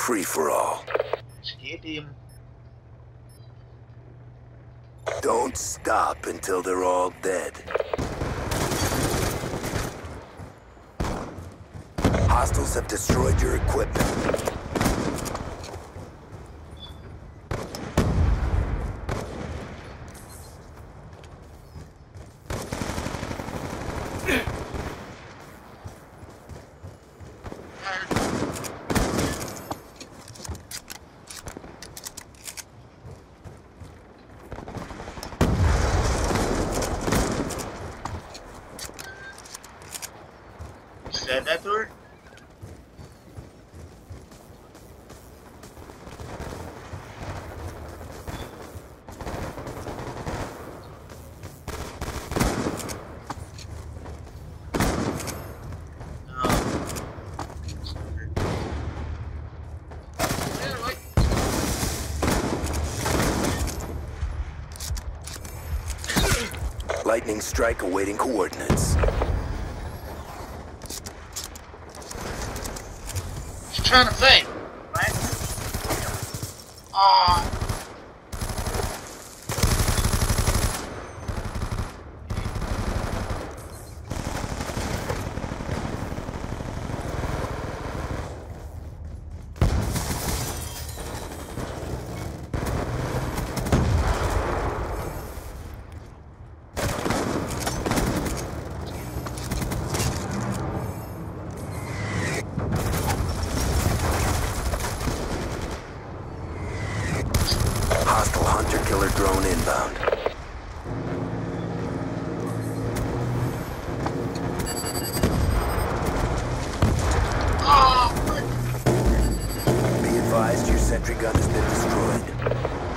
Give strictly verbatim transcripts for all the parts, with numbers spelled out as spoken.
free-for-all. Let's get him. Don't stop until they're all dead. Hostiles have destroyed your equipment. Said that to her? Lightning strike awaiting coordinates. She's trying to think, right? Uh, Hostile hunter-killer drone inbound. oh, Be advised, your sentry gun has been destroyed.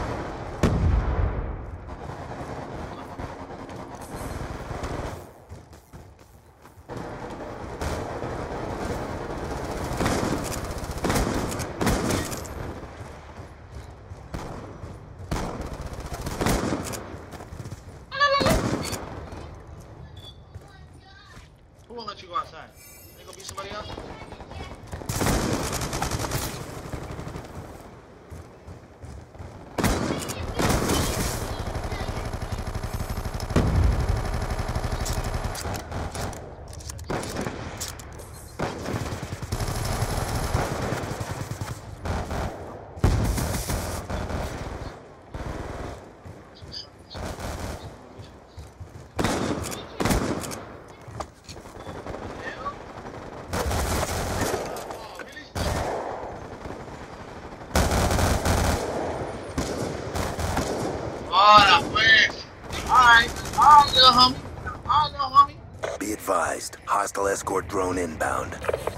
who won't let you go outside? Ain't gonna be somebody else? Oh, no, man. Alright, alright, little homie. Alright, little homie. Be advised, hostile escort drone inbound.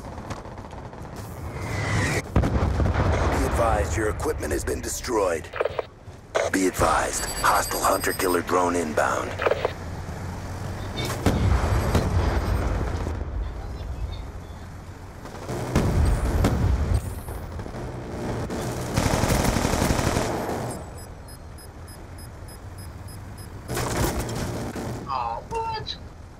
Be advised, your equipment has been destroyed. Be advised, hostile hunter-killer drone inbound. Oh, what?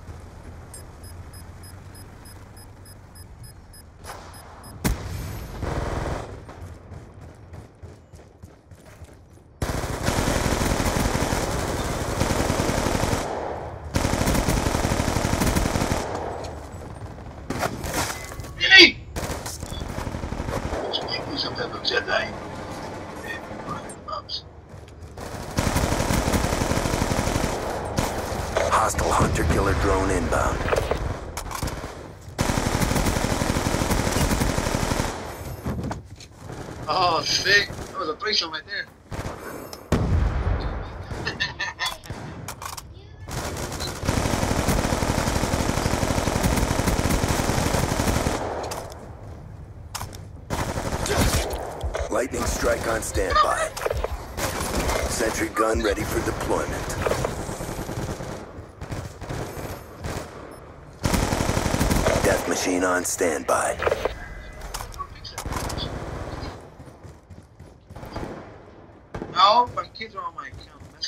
Really? Some type of Jedi. Hostile hunter-killer drone inbound. Oh, sick. That was a threesome right there. Lightning strike on standby. Sentry gun ready for deployment. Death machine on standby. No, my kids are on my account. That's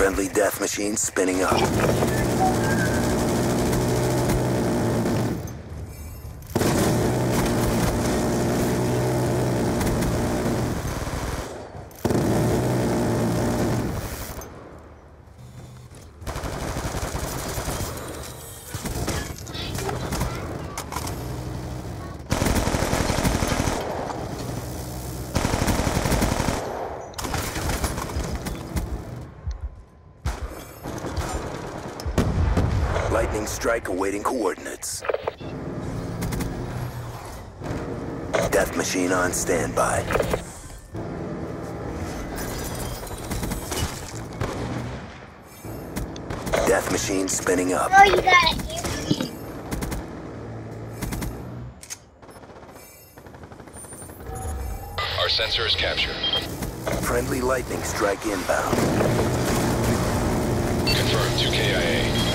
Friendly death machine spinning up. Lightning strike awaiting coordinates. Death machine on standby. Death machine spinning up. Oh, you got it. Our sensor is captured. Friendly lightning strike inbound. Confirmed, two K I A.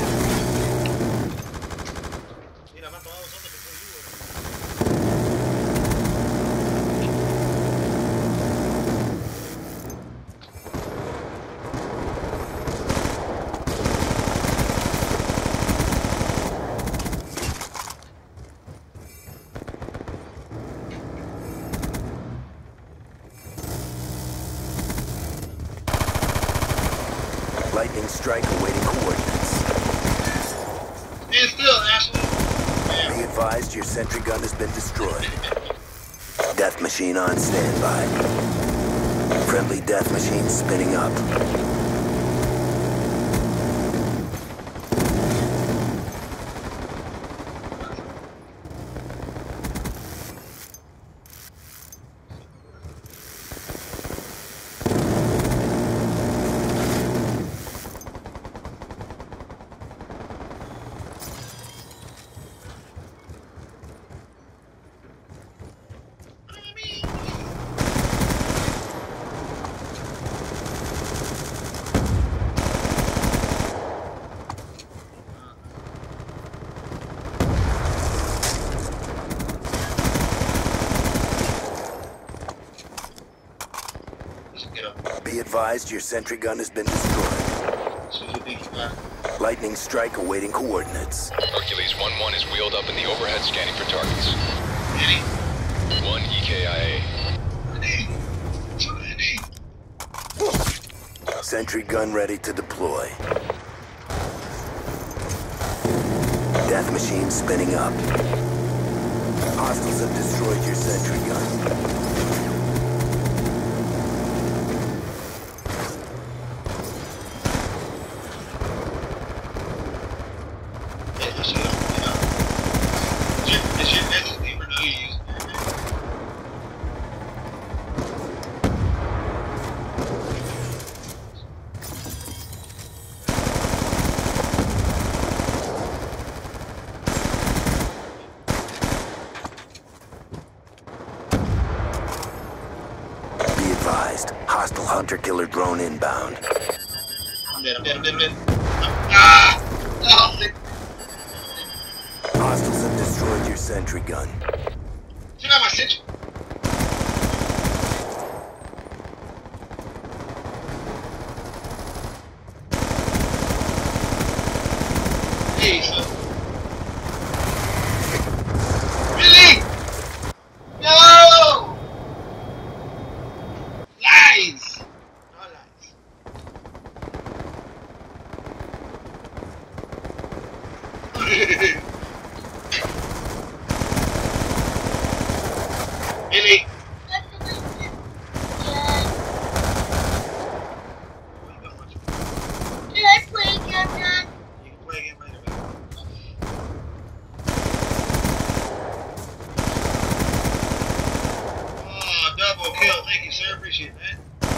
Lightning strike awaiting coordinates. Stand still, Ashley. Be advised your sentry gun has been destroyed. Death machine on standby. Friendly death machine spinning up. Be advised your sentry gun has been destroyed. Lightning strike awaiting coordinates. Hercules one one is wheeled up in the overhead scanning for targets. one E K I A. Sentry gun ready to deploy. Death machine spinning up. Hostiles have destroyed your sentry gun. Hostile hunter-killer drone inbound. I'm dead, I'm dead, I'm dead, I'm dead. Ah! Oh, Hostiles have destroyed your sentry gun. check out my sentry. Hey, son. Really? No! Lies! No lies. Really? Did I play again, Dad? You can play again later, man. Oh, double kill. Thank you, sir. Appreciate that.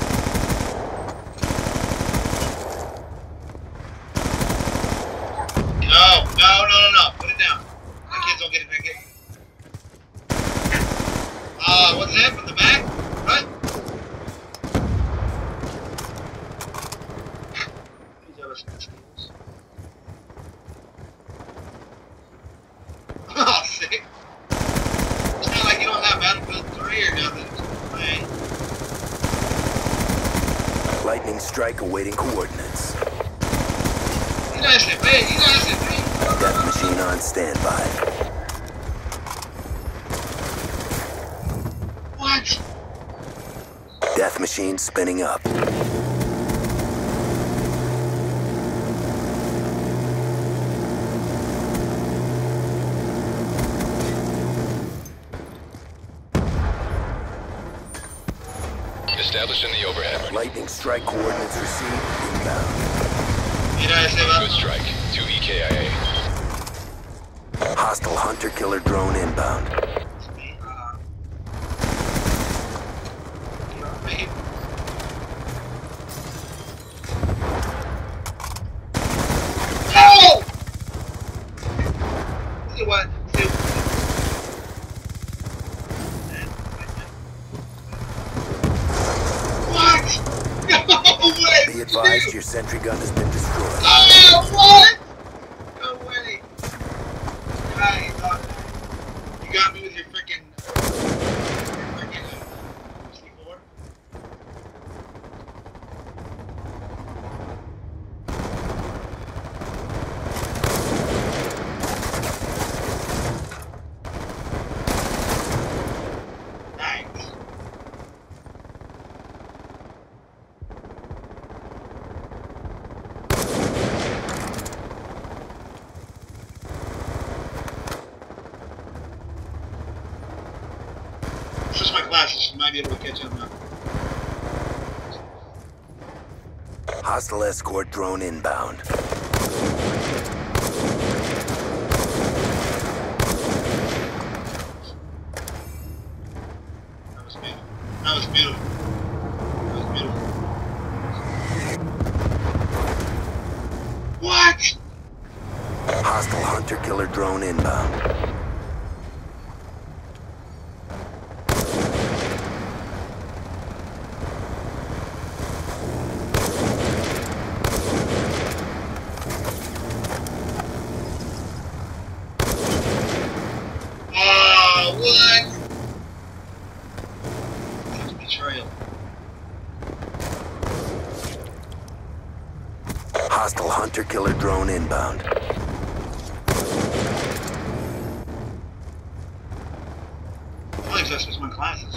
No, no, no, no, no. Put it down. My kids don't get it back yet. Uh, what's that from the back? What? These other skills. Oh, sick. It's not like you don't have Battlefield three or nothing. Right? strike awaiting coordinates. Tírase, ve, tírase, ve. Death machine on standby. What? Death machine spinning up. Establishing the overhead. Lightning strike coordinates received. Inbound. Mira ese va. Good strike. Two E K I A. Hostile hunter-killer drone inbound. Ah. Ve. Oh! See what? See. What? No way! Be advised your sentry gun has been destroyed. Oh, what? No way. Nice. You got me with your freaking. Freaking. C four. Nice. Just my glasses. You might be able to catch up now. Hostile escort drone inbound. That was beautiful. That was beautiful. That was beautiful. What? Hostile hunter-killer drone inbound. Oh, what? That's betrayal. Hostile hunter-killer drone inbound. Probably just was my glasses.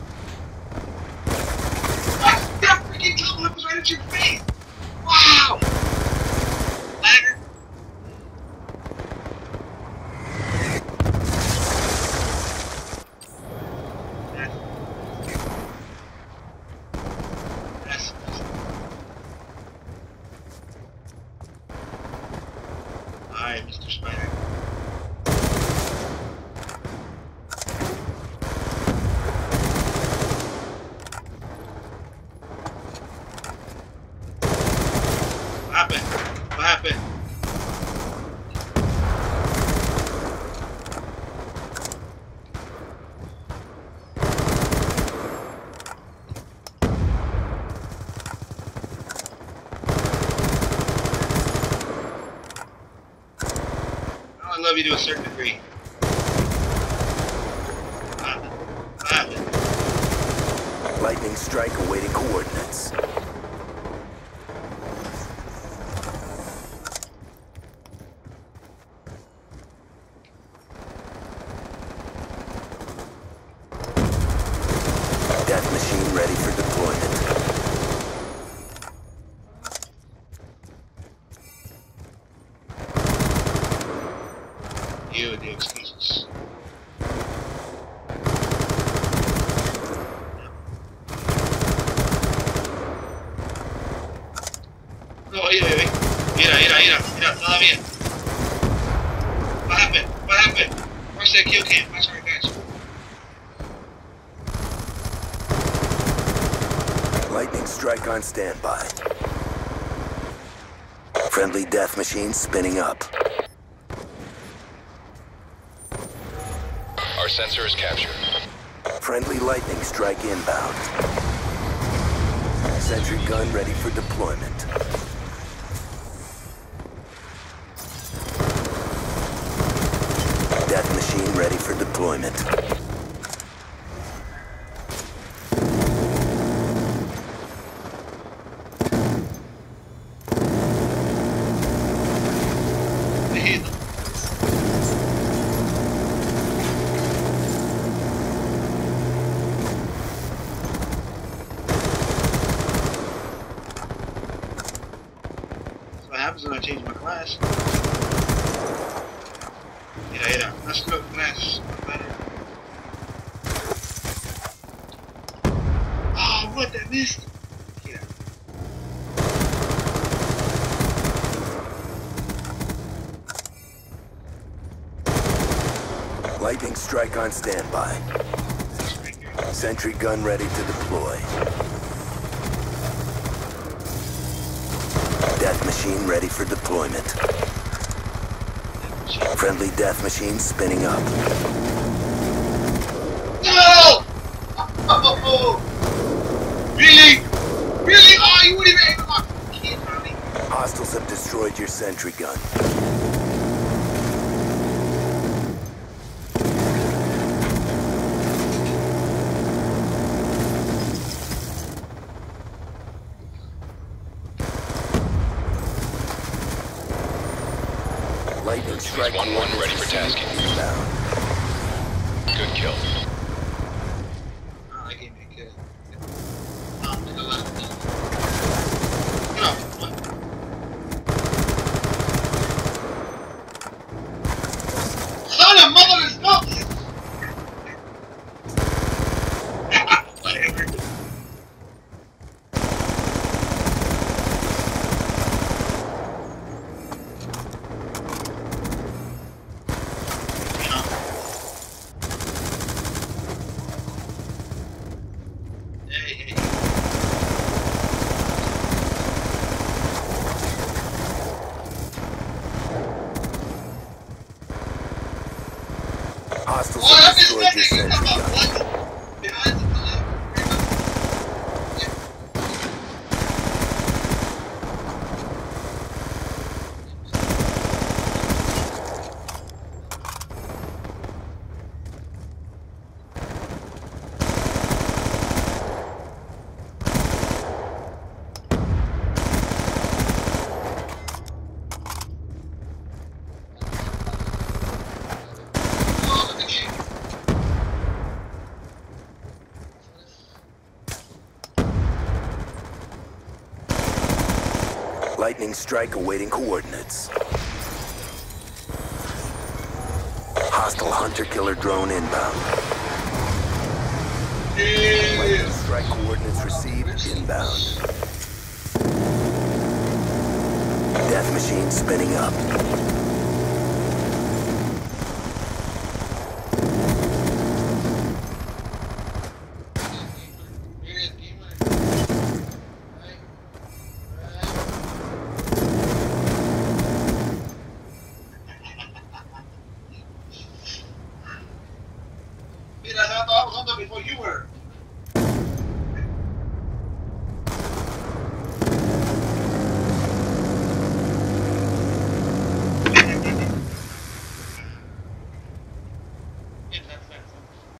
What? That freaking double up was right at your face! Wow! Lagger. That's... That's... Alright, Mister Spider. What happened? What happened? Oh, I love you to a certain degree. What happened? What happened? Lightning strike awaiting coordinates. Death machine ready for deployment. You with the excuses. No, oye, bebé. Mira, mira, mira, mira, todavía. What happened? What happened? Where's that kill cam? That's right, guys. Lightning strike on standby. Friendly death machine spinning up. Our sensor is captured. Friendly lightning strike inbound. Sentry gun ready for deployment. Death machine ready for deployment. when I change my class. Mira, mira, una scrub class. Oh, what? I missed. Mira. Lightning strike on standby. Sentry gun ready to deploy. Death machine ready for deployment. Friendly death machine spinning up. No! Oh, really? Really? Oh, you wouldn't even aim my kid, honey. Hostiles have destroyed your sentry gun. Lightning strike one one ready for tasking. Down. Good kill. Oh, that gave me a kill. Oh, I'm gonna let him go. Get off. What? Son of mother's nuts! Whatever. Hostiles Oh, have that is destroyed your nothing! sentry Come on, gun. what? Behind the left. Lightning strike awaiting coordinates. Hostile hunter-killer drone inbound. Lightning strike coordinates received inbound. Death machine spinning up.